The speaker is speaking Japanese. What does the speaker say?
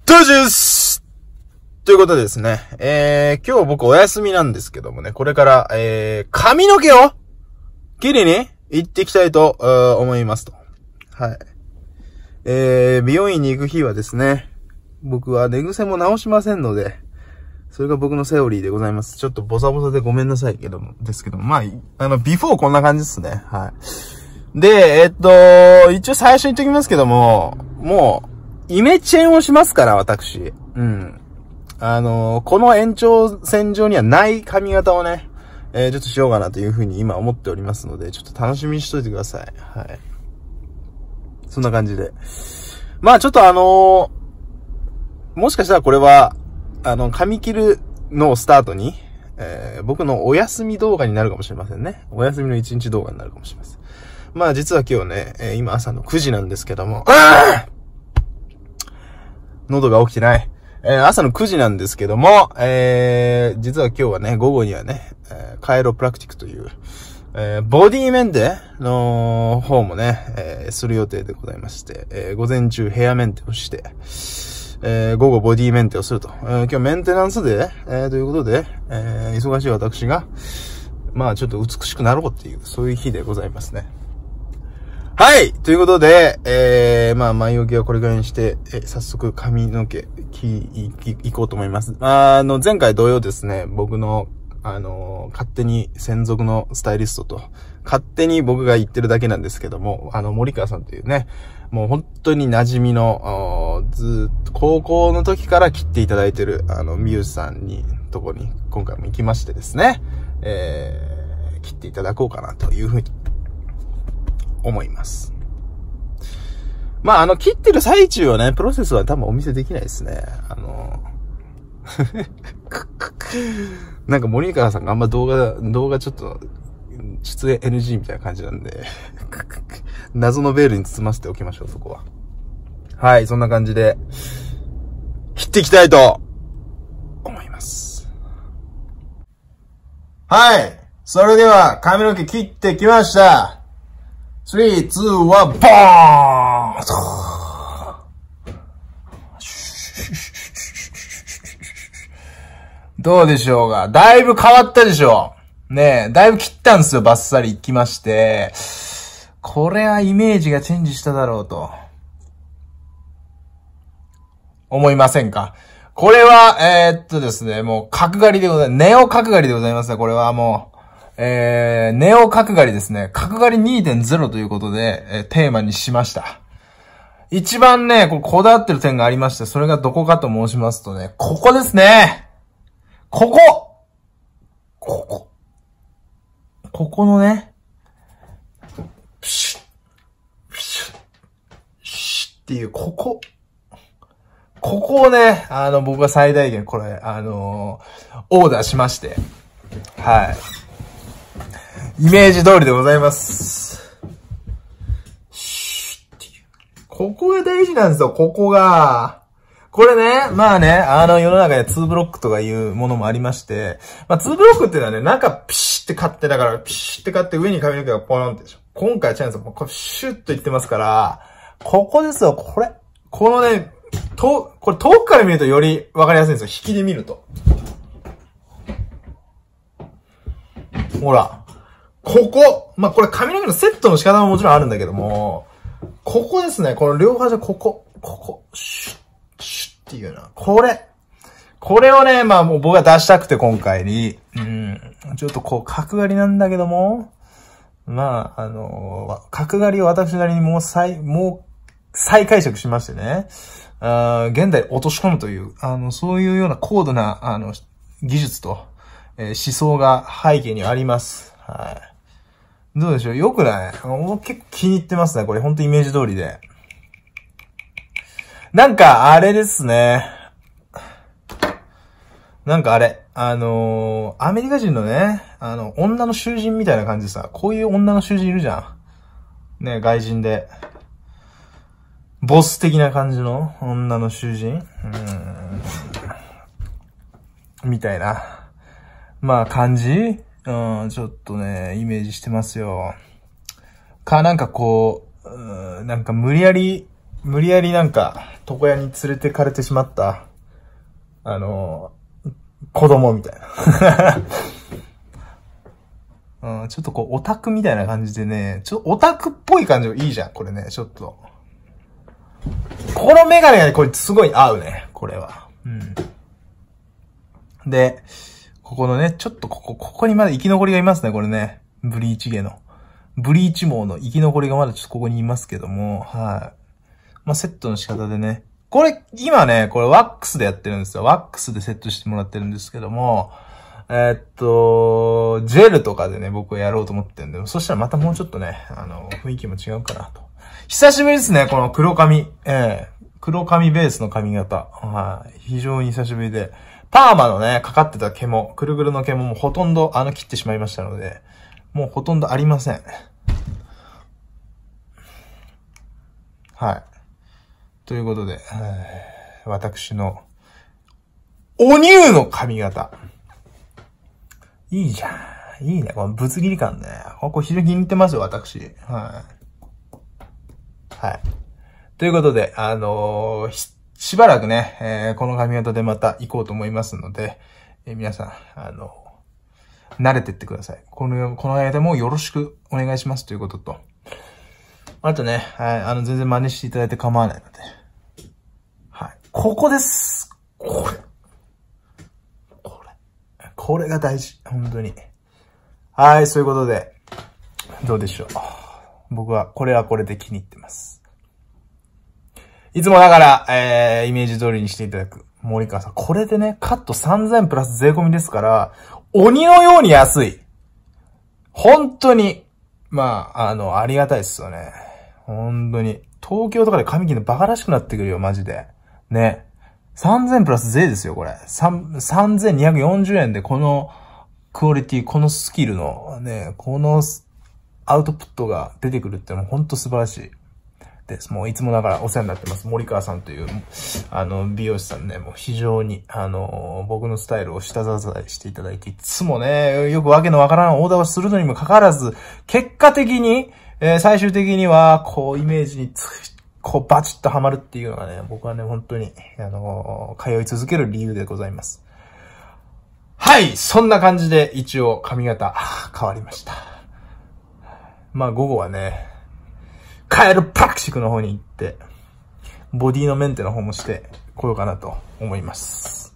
トジュースということでですね、今日僕お休みなんですけどもね、これから、髪の毛を切りに行っていきたいと、思いますと。はい。美容院に行く日はですね、僕は寝癖も直しませんので、それが僕のセオリーでございます。ちょっとボサボサでごめんなさいけども、ですけども、まあ、ビフォーこんな感じですね。はい。で、一応最初に言っておきますけども、もう、イメチェンをしますから、私。うん。この延長線上にはない髪型をね、ちょっとしようかなというふうに今思っておりますので、ちょっと楽しみにしといてください。はい。そんな感じで。まあちょっともしかしたらこれは、髪切るのをスタートに、僕のお休み動画になるかもしれませんね。お休みの1日動画になるかもしれません。まあ実は今日ね、今朝の9時なんですけども、喉が起きてない。朝の9時なんですけども、実は今日はね、午後にはね、カイロプラクティックという、ボディメンテの方もね、する予定でございまして、午前中ヘアメンテをして、午後ボディメンテをすると。今日メンテナンスで、ということで、忙しい私が、まあちょっと美しくなろうっていう、そういう日でございますね。はい。ということで、まあ、前置きはこれぐらいにして、早速髪の毛、いこうと思います。前回同様ですね、僕の、勝手に専属のスタイリストと、勝手に僕が言ってるだけなんですけども、森川さんというね、もう本当に馴染みの、ずっと高校の時から切っていただいてる、ミュウさんとこに、今回も行きましてですね、切っていただこうかなというふうに、思います。まあ、切ってる最中はね、プロセスは多分お見せできないですね。なんか森川さんがあんま動画ちょっと、出演 NG みたいな感じなんで、謎のベールに包ませておきましょう、そこは。はい、そんな感じで、切っていきたいと、思います。はい、それでは髪の毛切ってきました。3、2、1、ボーンどうでしょうか。だいぶ変わったでしょう。ねえ、だいぶ切ったんですよ。バッサリいきまして。これはイメージがチェンジしただろうと。思いませんか。これは、ですね、もう角刈りでございます。ネオ角刈りでございますね。これはもう。ネオ角刈りですね。角刈り 2.0 ということで、テーマにしました。一番ね、こだわってる点がありまして、それがどこかと申しますとね、ここですね。ここのね、プシュッ、プシュッ、シュッっていう、ここをね、僕が最大限これ、オーダーしまして、はい。イメージ通りでございます。ここが大事なんですよ、ここが。これね、まあね、世の中で2ブロックとかいうものもありまして、まあ2ブロックっていうのはね、中ピシって買ってだから、ピシって買って上に髪の毛がポーンってでしょ。今回は違うんですよ。これシュッといってますから、ここですよ、これ。このね、これ遠くから見るとよりわかりやすいんですよ。引きで見ると。ほら。まあ、これ髪の毛のセットの仕方ももちろんあるんだけども、ここですね。この両端ここ、シュッ、シュッっていうな。これをね、まあもう僕が出したくて今回に、ちょっと角刈りなんだけども、まあ、角刈りを私なりにもう再解釈しましてね、現代落とし込むという、そういうような高度な、技術と、思想が背景にあります。はい。どうでしょう？よくない？結構気に入ってますね。これほんとイメージ通りで。なんかあれですね。なんかあれ、アメリカ人のね、女の囚人みたいな感じでさ、こういう女の囚人いるじゃん。ね、外人で。ボス的な感じの女の囚人みたいな。まあ感じちょっとね、イメージしてますよ。なんかなんか無理やりなんか床屋に連れてかれてしまった、子供みたいな。うん、ちょっとこう、オタクみたいな感じでね、オタクっぽい感じもいいじゃん、これね、ちょっと。このメガネがね、これすごい合うね、これは。うん。で、ここのね、ちょっとここにまだ生き残りがいますね、これね。ブリーチ毛の。ブリーチ毛の生き残りがまだちょっとここにいますけども、はい。まあ、セットの仕方でね。これ、今ね、これワックスでやってるんですよ。ワックスでセットしてもらってるんですけども、ジェルとかでね、僕はやろうと思ってるんで、そしたらまたもうちょっとね、雰囲気も違うかなと。久しぶりですね、この黒髪。黒髪ベースの髪型。はい。非常に久しぶりで。パーマのね、かかってた毛も、くるぐるの毛ももうほとんど切ってしまいましたので、もうほとんどありません。はい。ということで、私の、お乳の髪型。いいじゃん。いいね。このぶつ切り感ね。ここ非常に気に入ってますよ、私。はい。はい。ということで、しばらくね、この髪型でまた行こうと思いますので、皆さん、慣れてってください。この間もよろしくお願いしますということと。あとね、はい、全然真似していただいて構わないので。はい。ここです。これが大事。本当に。はい、そういうことで、どうでしょう。僕は、これはこれで気に入ってます。いつもだから、イメージ通りにしていただく。森川さん。これでね、カット3000プラス税込みですから、鬼のように安い。本当に、まあ、ありがたいですよね。本当に。東京とかで髪切るのバカらしくなってくるよ、マジで。ね。3000プラス税ですよ、これ。3240円でこのクオリティ、このスキルのね、このアウトプットが出てくるってのは本当素晴らしいです。もういつもだからお世話になってます。森川さんという、美容師さんね、もう非常に、僕のスタイルを下支えしていただいて、いつもね、よくわけのわからんオーダーをするのにもかかわらず、結果的に、最終的には、こう、イメージにこうバチッとハマるっていうのがね、僕はね、本当に、通い続ける理由でございます。はい、そんな感じで一応髪型変わりました。まあ午後はね、カエルプラクティクの方に行って、ボディのメンテの方もしてこようかなと思います。